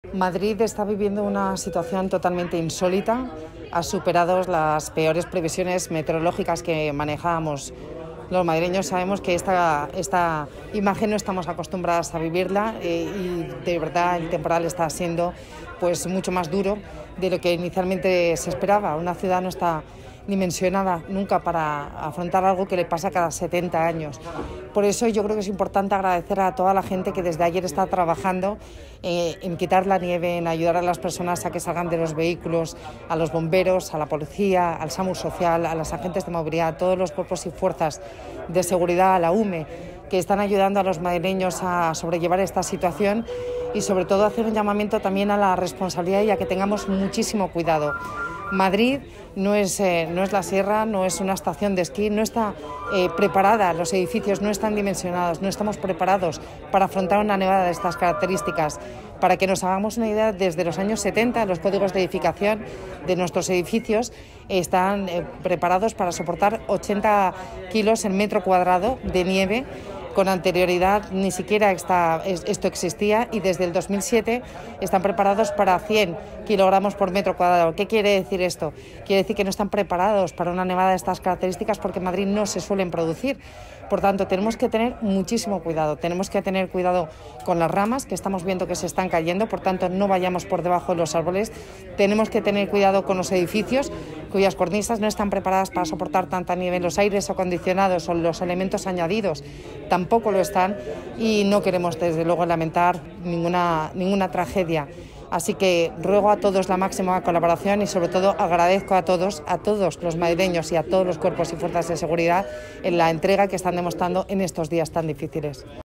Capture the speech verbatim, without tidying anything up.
Madrid está viviendo una situación totalmente insólita. Ha superado las peores previsiones meteorológicas que manejábamos. Los madrileños sabemos que esta, esta imagen no estamos acostumbradas a vivirla eh, y de verdad el temporal está siendo pues, mucho más duro de lo que inicialmente se esperaba. Una ciudad no está dimensionada nunca para afrontar algo que le pasa cada setenta años. Por eso yo creo que es importante agradecer a toda la gente que desde ayer está trabajando eh, en quitar la nieve, en ayudar a las personas a que salgan de los vehículos, a los bomberos, a la policía, al SAMUR social, a los agentes de movilidad, a todos los cuerpos y fuerzas de seguridad, a la U M E, que están ayudando a los madrileños a sobrellevar esta situación y sobre todo hacer un llamamiento también a la responsabilidad y a que tengamos muchísimo cuidado. Madrid no es, eh, no es la sierra, no es una estación de esquí, no está eh, preparada, los edificios no están dimensionados, no estamos preparados para afrontar una nevada de estas características. Para que nos hagamos una idea, desde los años setenta los códigos de edificación de nuestros edificios están eh, preparados para soportar ochenta kilos en metro cuadrado de nieve. Con anterioridad ni siquiera esta, esto existía y desde el dos mil siete están preparados para cien kilogramos por metro cuadrado. ¿Qué quiere decir esto? Quiere decir que no están preparados para una nevada de estas características porque en Madrid no se suelen producir. Por tanto, tenemos que tener muchísimo cuidado. Tenemos que tener cuidado con las ramas que estamos viendo que se están cayendo, por tanto no vayamos por debajo de los árboles. Tenemos que tener cuidado con los edificios cuyas cornisas no están preparadas para soportar tanta nieve. Los aires acondicionados o los elementos añadidos tampoco lo están y no queremos desde luego lamentar ninguna, ninguna tragedia. Así que ruego a todos la máxima colaboración y sobre todo agradezco a todos, a todos los madrileños y a todos los cuerpos y fuerzas de seguridad en la entrega que están demostrando en estos días tan difíciles.